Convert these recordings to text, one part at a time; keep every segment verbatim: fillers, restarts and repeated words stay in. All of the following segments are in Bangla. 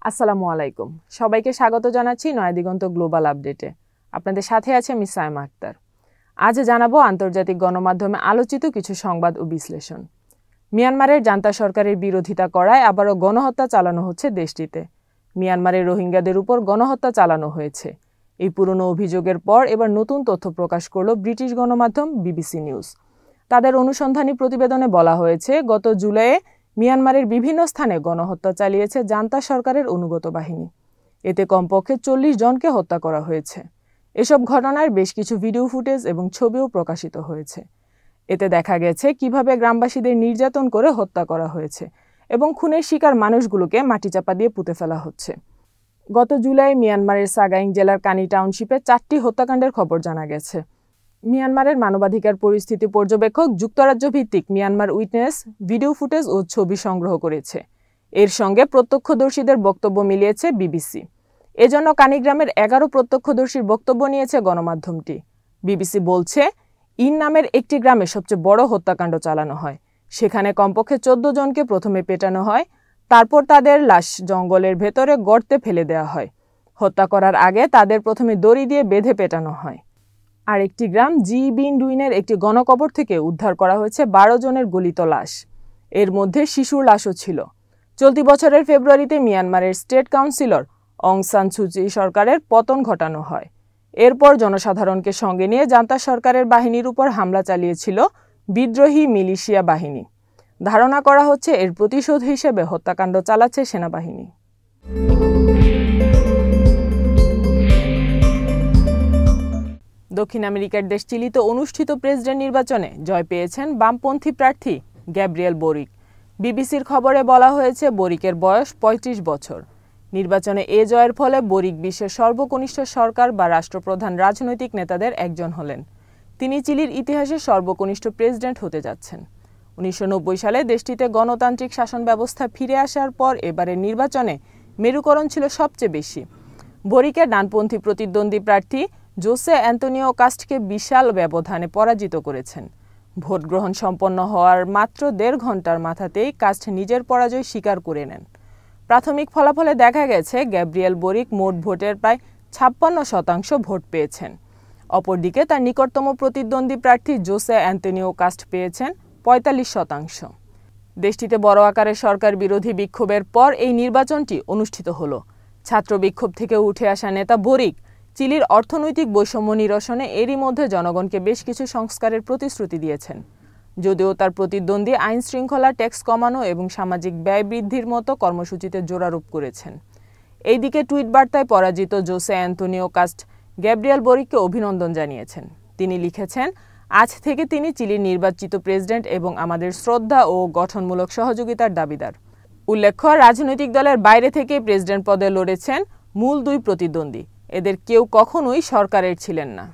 আসসালামু আলাইকুম, সবাইকে স্বাগত জানাচ্ছি নয়া দিগন্ত গ্লোবাল আপডেটে। আপনাদের সাথে আছে আমি সাইমা আক্তার। আজ জানাবো আন্তর্জাতিক গণমাধ্যমে আলোচিত কিছু সংবাদ ও বিশ্লেষণ। মিয়ানমারের জান্তা সরকারের বিরোধিতা করায় আবারও গণহত্যা চালানো হচ্ছে দেশটিতে। মিয়ানমারের রোহিঙ্গাদের উপর গণহত্যা চালানো হয়েছে। এই পুরনো অভিযোগের পর এবার নতুন তথ্য প্রকাশ করল ব্রিটিশ গণমাধ্যম বিবিসি নিউজ। তাদের অনুসন্ধানী প্রতিবেদনে বলা হয়েছে, গত জুলাইয়ে মিয়ানমারের বিভিন্ন স্থানে গণহত্যা চালিয়েছে জান্তা সরকারের অনুগত বাহিনী। এতে কমপক্ষে চল্লিশ জনকে হত্যা করা হয়েছে। এসব ঘটনার বেশ কিছু ভিডিও ফুটেজ এবং ছবিও প্রকাশিত হয়েছে। এতে দেখা গেছে কিভাবে গ্রামবাসীদের নির্যাতন করে হত্যা করা হয়েছে এবং খুনের শিকার মানুষগুলোকে মাটিচাপা দিয়ে পুঁতে ফেলা হচ্ছে। গত জুলাই মিয়ানমারের সাগাইং জেলার কানি টাউনশিপে চারটি হত্যাকাণ্ডের খবর জানা গেছে। মিয়ানমারের মানবাধিকার পরিস্থিতি পর্যবেক্ষক যুক্তরাজ্য ভিত্তিক মিয়ানমার উইটনেস ভিডিও ফুটেজ ও ছবি সংগ্রহ করেছে। এর সঙ্গে প্রত্যক্ষদর্শীদের বক্তব্য মিলিয়েছে বিবিসি। এজন্য কানিগ্রামের এগারো প্রত্যক্ষদর্শীর বক্তব্য নিয়েছে গণমাধ্যমটি। বিবিসি বলছে, ইন নামের একটি গ্রামে সবচেয়ে বড় হত্যাকাণ্ড চালানো হয়। সেখানে কমপক্ষে চোদ্দ জনকে প্রথমে পেটানো হয়, তারপর তাদের লাশ জঙ্গলের ভেতরে গর্তে ফেলে দেওয়া হয়। হত্যা করার আগে তাদের প্রথমে দড়ি দিয়ে বেঁধে পেটানো হয়। আর একটি গ্রাম জি বিন ডুইনের একটি গণকবর থেকে উদ্ধার করা হয়েছে বারো জনের গলিত লাশ। এর মধ্যে শিশুর লাশও ছিল। চলতি বছরের ফেব্রুয়ারিতে মিয়ানমারের স্টেট কাউন্সিলর অং সান সুচি সরকারের পতন ঘটানো হয়। এরপর জনসাধারণকে সঙ্গে নিয়ে জান্তা সরকারের বাহিনীর উপর হামলা চালিয়েছিল বিদ্রোহী মিলিশিয়া বাহিনী। ধারণা করা হচ্ছে এর প্রতিশোধ হিসেবে হত্যাকাণ্ড চালাচ্ছে সেনাবাহিনী। দক্ষিণ আমেরিকার দেশ চিলিতে অনুষ্ঠিত প্রেসিডেন্ট নির্বাচনে জয় পেয়েছেন বামপন্থী প্রার্থী গ্যাব্রিয়েল বোরিক। বিবিসির খবরে বলা হয়েছে, বোরিকের বয়স পঁয়ত্রিশ বছর। নির্বাচনে এ জয়ের ফলে বোরিক বিশ্বের সর্বকনিষ্ঠ সরকার বা রাষ্ট্রপ্রধান রাজনৈতিক নেতাদের একজন হলেন। তিনি চিলির ইতিহাসে সর্বকনিষ্ঠ প্রেসিডেন্ট হতে যাচ্ছেন। উনিশশো নব্বই সালে দেশটিতে গণতান্ত্রিক শাসন ব্যবস্থা ফিরে আসার পর এবারের নির্বাচনে মেরুকরণ ছিল সবচেয়ে বেশি। বোরিকের ডানপন্থী প্রতিদ্বন্দ্বী প্রার্থী জোসে অ্যান্তোনিও কাস্টকে বিশাল ব্যবধানে পরাজিত করেছেন। ভোট গ্রহণ সম্পন্ন হওয়ার মাত্র দেড় ঘন্টার মাথাতেই কাস্ট নিজের পরাজয় স্বীকার করে নেন। প্রাথমিক ফলাফলে দেখা গেছে গ্যাব্রিয়েল বোরিক মোট ভোটের প্রায় ছাপ্পান্ন শতাংশ ভোট পেয়েছেন। অপরদিকে তার নিকটতম প্রতিদ্বন্দ্বী প্রার্থী জোসে অ্যান্তোনিও কাস্ট পেয়েছেন পঁয়তাল্লিশ শতাংশ। দেশটিতে বড় আকারের সরকার বিরোধী বিক্ষোভের পর এই নির্বাচনটি অনুষ্ঠিত হলো। ছাত্র বিক্ষোভ থেকে উঠে আসা নেতা বোরিক চিলির অর্থনৈতিক বৈষম্য নিরসনে এরই মধ্যে জনগণকে বেশ কিছু সংস্কারের প্রতিশ্রুতি দিয়েছেন। যদিও তার প্রতিদ্বন্দ্বী আইন শৃঙ্খলা, ট্যাক্স কমানো এবং সামাজিক ব্যয় বৃদ্ধির মতো কর্মসূচিতে জোরারোপ করেছেন। এইদিকে টুইট বার্তায় পরাজিত জোসে অ্যান্তোনিও কাস্ট গ্যাব্রিয়েল বোরিককে অভিনন্দন জানিয়েছেন। তিনি লিখেছেন, আজ থেকে তিনি চিলির নির্বাচিত প্রেসিডেন্ট এবং আমাদের শ্রদ্ধা ও গঠনমূলক সহযোগিতার দাবিদার। উল্লেখ্য, রাজনৈতিক দলের বাইরে থেকে প্রেসিডেন্ট পদে লড়েছেন মূল দুই প্রতিদ্বন্দ্বী। এদের কেউ কখনোই সরকারের ছিলেন না।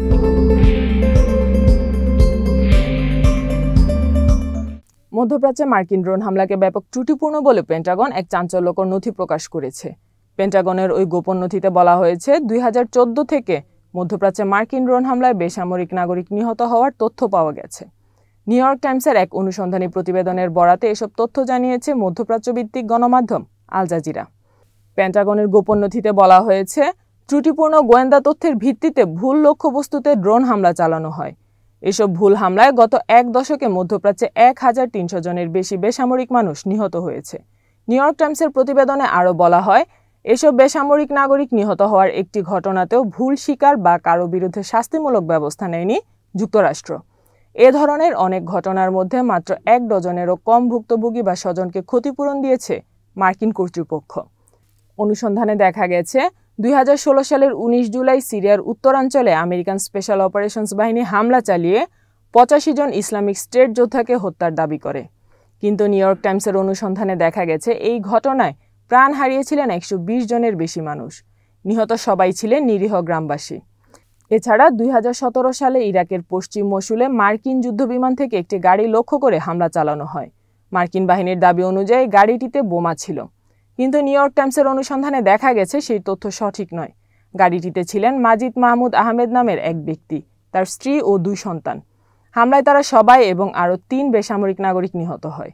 মধ্যপ্রাচ্যে মার্কিন ড্রোন হামলাকে ব্যাপক ত্রুটিপূর্ণ বলে পেন্টাগন এক চাঞ্চল্যকর নথি প্রকাশ করেছে। পেন্টাগনের ওই গোপন নথিতে বলা হয়েছে, দুই হাজার চোদ্দ থেকে মধ্যপ্রাচ্যে মার্কিন ড্রোন হামলায় বেসামরিক নাগরিক নিহত হওয়ার তথ্য পাওয়া গেছে। নিউ ইয়র্ক টাইমসের এক অনুসন্ধানী প্রতিবেদনের বরাতে এসব তথ্য জানিয়েছে মধ্যপ্রাচ্য ভিত্তিক গণমাধ্যম আল জাজিরা। পেন্টাগনের গোপন নথিতে বলা হয়েছে, ত্রুটিপূর্ণ গোয়েন্দা তথ্যের ভিত্তিতে ভুল লক্ষ্যবস্তুতে ড্রোন হামলা চালানো হয়। এসব ভুল হামলায় গত এক দশকে মধ্যপ্রাচ্যে এক হাজার তিনশো জনের বেশি বেসামরিক মানুষ নিহত হয়েছে। নিউ ইয়র্ক টাইমসের প্রতিবেদনে আরও বলা হয়, এসব বেসামরিক নাগরিক নিহত হওয়ার একটি ঘটনাতেও ভুল স্বীকার বা কারো বিরুদ্ধে শাস্তিমূলক ব্যবস্থা নেয়নি যুক্তরাষ্ট্র। এ ধরনের অনেক ঘটনার মধ্যে মাত্র এক ডজনেরও কম ভুক্তভোগী বা স্বজনকে ক্ষতিপূরণ দিয়েছে মার্কিন কর্তৃপক্ষ। অনুসন্ধানে দেখা গেছে, দুই হাজার ষোলো সালের উনিশ জুলাই সিরিয়ার উত্তরাঞ্চলে আমেরিকান স্পেশাল অপারেশনস বাহিনী হামলা চালিয়ে পঁচাশি জন ইসলামিক স্টেট যোদ্ধাকে হত্যার দাবি করে। কিন্তু নিউ ইয়র্ক টাইমসের অনুসন্ধানে দেখা গেছে, এই ঘটনায় প্রাণ হারিয়েছিলেন একশো বিশ জনের বেশি মানুষ। নিহত সবাই ছিলেন নিরীহ গ্রামবাসী। এছাড়া দুই হাজার সতেরো সালে ইরাকের পশ্চিম মসুলে মার্কিন যুদ্ধবিমান থেকে একটি গাড়ি লক্ষ্য করে হামলা চালানো হয়। মার্কিন বাহিনীর দাবি অনুযায়ী গাড়িটিতে বোমা ছিল, কিন্তু নিউ ইয়র্ক টাইমসের অনুসন্ধানে দেখা গেছে সেই তথ্য সঠিক নয়। গাড়িটিতে ছিলেন মাজিদ মাহমুদ আহমেদ নামের এক ব্যক্তি, তার স্ত্রী ও দুই সন্তান। হামলায় তারা সবাই এবং আরও তিন বেসামরিক নাগরিক নিহত হয়।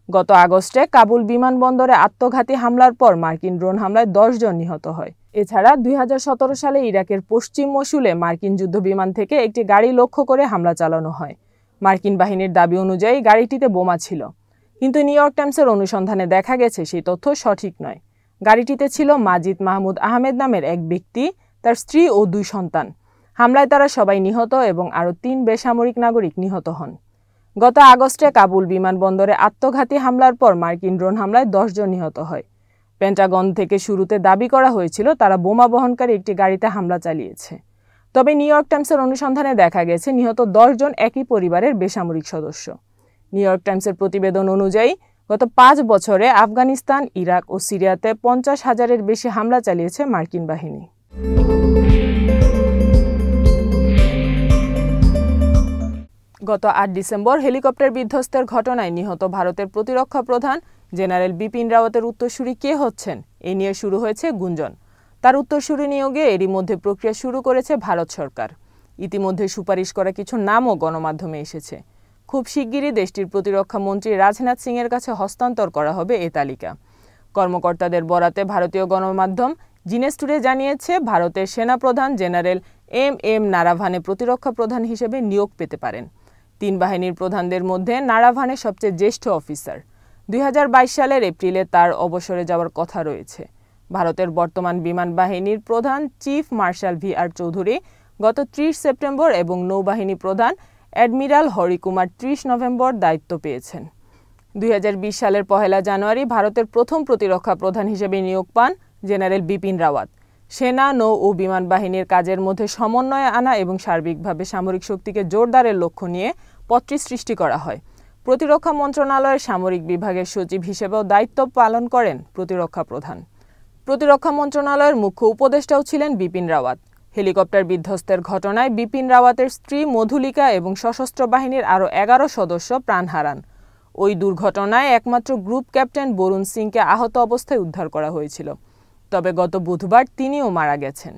গত আগস্টে কাবুল বিমানবন্দরে আত্মঘাতী হামলার পর মার্কিন ড্রোন হামলায় দশ জন নিহত হয়। এছাড়া দুই হাজার সতেরো সালে ইরাকের পশ্চিম মসুলে মার্কিন যুদ্ধবিমান থেকে একটি গাড়ি লক্ষ্য করে হামলা চালানো হয়। মার্কিন বাহিনীর দাবি অনুযায়ী গাড়িটিতে বোমা ছিল, কিন্তু নিউ ইয়র্ক টাইমসের অনুসন্ধানে দেখা গেছে সেই তথ্য সঠিক নয়। গাড়িটিতে ছিল মাজিদ মাহমুদ আহমেদ নামের এক ব্যক্তি, তার স্ত্রী ও দুই সন্তান। হামলায় তারা সবাই নিহত এবং আরও তিন বেসামরিক নাগরিক নিহত হন। গত আগস্টে কাবুল বিমানবন্দরে আত্মঘাতী হামলার পর মার্কিন ড্রোন হামলায় দশ জন নিহত হয়। পেন্টাগন থেকে শুরুতে দাবি করা হয়েছিল তারা বোমা বহনকারী একটি গাড়িতে হামলা চালিয়েছে। তবে নিউ ইয়র্ক টাইমসের অনুসন্ধানে দেখা গেছে নিহত দশ জন একই পরিবারের বেসামরিক সদস্য। নিউ ইয়র্ক টাইমসের প্রতিবেদন অনুযায়ী গত পাঁচ বছরে আফগানিস্তান, ইরাক ও সিরিয়াতে পঞ্চাশ হাজারের বেশি হামলা চালিয়েছে মার্কিন বাহিনী। গত আট ডিসেম্বর হেলিকপ্টার বিধ্বস্তের ঘটনায় নিহত ভারতের প্রতিরক্ষা প্রধান জেনারেল বিপিন রাওয়াতের উত্তরসূরি কে হচ্ছেন এ নিয়ে শুরু হয়েছে গুঞ্জন। তার উত্তরসূরি নিয়োগে এরই মধ্যে প্রক্রিয়া শুরু করেছে ভারত সরকার। ইতিমধ্যে সুপারিশ করা কিছু নামও গণমাধ্যমে এসেছে। খুব শিগগিরই দেশটির প্রতিরক্ষা মন্ত্রী রাজনাথ সিং এর কাছে হস্তান্তর করা হবে এ তালিকা। কর্মকর্তাদের বরাতে ভারতীয় গণমাধ্যম জিনেস টুডে জানিয়েছে ভারতের সেনাপ্রধান জেনারেল এম এম নারাভানে প্রতিরক্ষা প্রধান হিসেবে নিয়োগ পেতে পারেন। তিন বাহিনীর প্রধানদের মধ্যে নারাভানে সবচেয়ে জ্যেষ্ঠ অফিসার। দুই হাজার বাইশ সালের এপ্রিলে তার অবসরে যাওয়ার কথা রয়েছে। ভারতের বর্তমান বিমান বাহিনীর প্রধান chief marshal V R Chowdhury গত ত্রিশ সেপ্টেম্বর এবং নৌবাহিনী প্রধান অ্যাডমিরাল হরিকুমার ত্রিশ নভেম্বর দায়িত্ব পেয়েছেন। দুই হাজার বিশ সালের পহেলা জানুয়ারি ভারতের প্রথম প্রতিরক্ষা প্রধান হিসেবে নিয়োগ পান জেনারেল বিপিন রাওয়াত। সেনা, নৌ ও বিমান বাহিনীর কাজের মধ্যে সমন্বয় আনা এবং সার্বিকভাবে সামরিক শক্তিকে জোরদারের লক্ষ্য নিয়ে পদটি সৃষ্টি করা হয়। প্রতিরক্ষা মন্ত্রণালয়ের সামরিক বিভাগের সচিব হিসেবেও দায়িত্ব পালন করেন প্রতিরক্ষা প্রধান। প্রতিরক্ষা মন্ত্রণালয়ের মুখ্য উপদেষ্টাও ছিলেন বিপিন রাওয়াত। হেলিকপ্টার বিধ্বস্তের ঘটনায় বিপিন রাওয়াতের স্ত্রী মধুলিকা এবং সশস্ত্র বাহিনীর আরও এগারো সদস্য প্রাণ হারান। ওই দুর্ঘটনায় একমাত্র গ্রুপ ক্যাপ্টেন বরুণ সিংকে আহত অবস্থায় উদ্ধার করা হয়েছিল। তবে গত বুধবার তিনিও মারা গেছেন।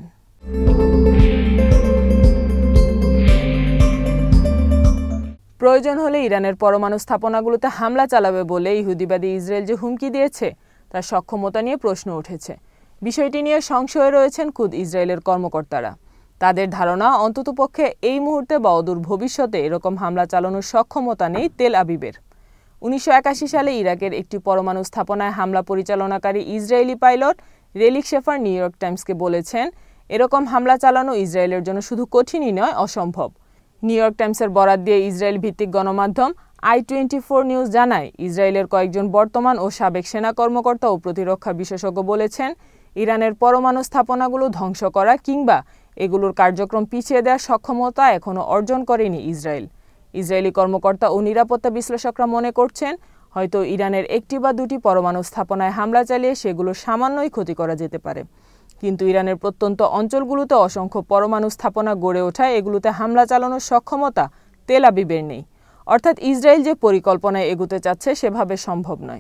প্রয়োজন হলে ইরানের পরমাণু স্থাপনাগুলোতে হামলা চালাবে বলে ইহুদিবাদী ইসরায়েল যে হুমকি দিয়েছে তার সক্ষমতা নিয়ে প্রশ্ন উঠেছে। বিষয়টি নিয়ে সংশয়ে রয়েছেন খুদ ইসরায়েলের কর্মকর্তারা। তাদের ধারণা অন্ততপক্ষে এই মুহূর্তে বা অদূর ভবিষ্যতে এরকম হামলা চালানোর সক্ষমতা নেই তেল আবিবের। উনিশশো একাশি সালে ইরাকের একটি পরমাণু স্থাপনায় হামলা পরিচালনাকারী Israeli pilot Relik Shafer New York টাইমসকে বলেছেন, এরকম হামলা চালানো ইসরায়েলের জন্য শুধু কঠিনই নয়, অসম্ভব। নিউ ইয়র্ক টাইমসের বরাত দিয়ে ইসরায়েল ভিত্তিক গণমাধ্যম আই টোয়েন্টি ফোর নিউজ জানায়, ইসরায়েলের কয়েকজন বর্তমান ও সাবেক সেনা কর্মকর্তা ও প্রতিরক্ষা বিশেষজ্ঞ বলেছেন, ইরানের পরমাণু স্থাপনাগুলো ধ্বংস করা কিংবা এগুলোর কার্যক্রম পিছিয়ে দেওয়ার সক্ষমতা এখনও অর্জন করেনি ইসরায়েল। ইসরায়েলি কর্মকর্তা ও নিরাপত্তা বিশ্লেষকরা মনে করছেন, হয়তো ইরানের একটি বা দুটি পরমাণু স্থাপনায় হামলা চালিয়ে সেগুলো সামান্যই ক্ষতি করা যেতে পারে। কিন্তু ইরানের প্রত্যন্ত অঞ্চলগুলোতে অসংখ্য পরমাণু স্থাপনা গড়ে ওঠায় এগুলোতে হামলা চালানোর সক্ষমতা তেল আবিবের নেই। অর্থাৎ ইসরায়েল যে পরিকল্পনায় এগুতে চাচ্ছে সেভাবে সম্ভব নয়।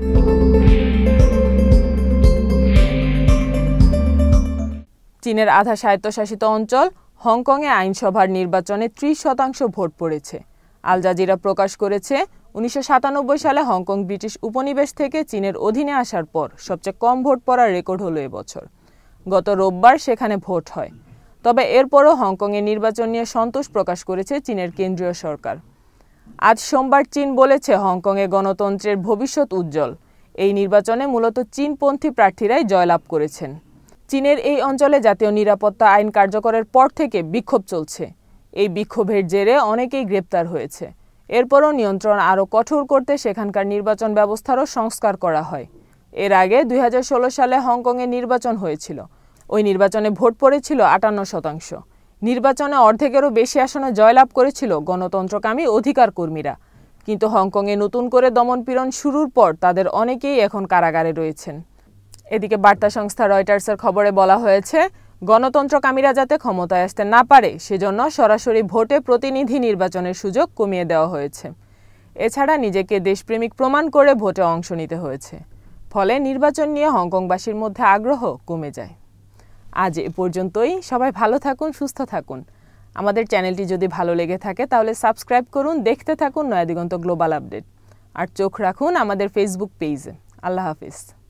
চীনের আধা স্বায়ত্তশাসিত অঞ্চল হংকংয়ে আইনসভার নির্বাচনে ত্রিশ শতাংশ ভোট পড়েছে। আল জাজিরা প্রকাশ করেছে, উনিশশো সাতানব্বই সালে হংকং ব্রিটিশ উপনিবেশ থেকে চীনের অধীনে আসার পর সবচেয়ে কম ভোট পড়ার রেকর্ড হলো এবছর। গত রোববার সেখানে ভোট হয়। তবে এরপরও হংকংয়ের নির্বাচন নিয়ে সন্তোষ প্রকাশ করেছে চীনের কেন্দ্রীয় সরকার। আজ সোমবার চীন বলেছে, হংকংয়ে গণতন্ত্রের ভবিষ্যৎ উজ্জ্বল। এই নির্বাচনে মূলত চীনপন্থী প্রার্থীরাই জয়লাভ করেছেন। চীনের এই অঞ্চলে জাতীয় নিরাপত্তা আইন কার্যকরের পর থেকে বিক্ষোভ চলছে। এই বিক্ষোভের জেরে অনেকেই গ্রেপ্তার হয়েছে। এরপরও নিয়ন্ত্রণ আরও কঠোর করতে সেখানকার নির্বাচন ব্যবস্থারও সংস্কার করা হয়। এর আগে দুই হাজার ষোলো সালে হংকংয়ে নির্বাচন হয়েছিল। ওই নির্বাচনে ভোট পড়েছিল আটান্ন শতাংশ। নির্বাচনে অর্ধেকেরও বেশি আসনে জয়লাভ করেছিল গণতন্ত্রকামী অধিকার কর্মীরা। কিন্তু হংকংয়ে নতুন করে দমনপীড়ন শুরুর পর তাদের অনেকেই এখন কারাগারে রয়েছেন। এদিকে বার্তা সংস্থা রয়টার্সের খবরে বলা হয়েছে, গণতন্ত্রকামীরা যাতে ক্ষমতায় আসতে না পারে সেজন্য সরাসরি ভোটে প্রতিনিধি নির্বাচনের সুযোগ কমিয়ে দেওয়া হয়েছে। এছাড়া নিজেকে দেশপ্রেমিক প্রমাণ করে ভোটে অংশ নিতে হয়েছে। ফলে নির্বাচন নিয়ে হংকংবাসীর মধ্যে আগ্রহ কমে যায়। আজ এ পর্যন্তই। সবাই ভালো থাকুন, সুস্থ থাকুন। আমাদের চ্যানেলটি যদি ভালো লেগে থাকে তাহলে সাবস্ক্রাইব করুন, দেখতে থাকুন নয়া দিগন্ত গ্লোবাল আপডেট। আর চোখ রাখুন আমাদের ফেসবুক পেজে। আল্লাহ হাফিজ।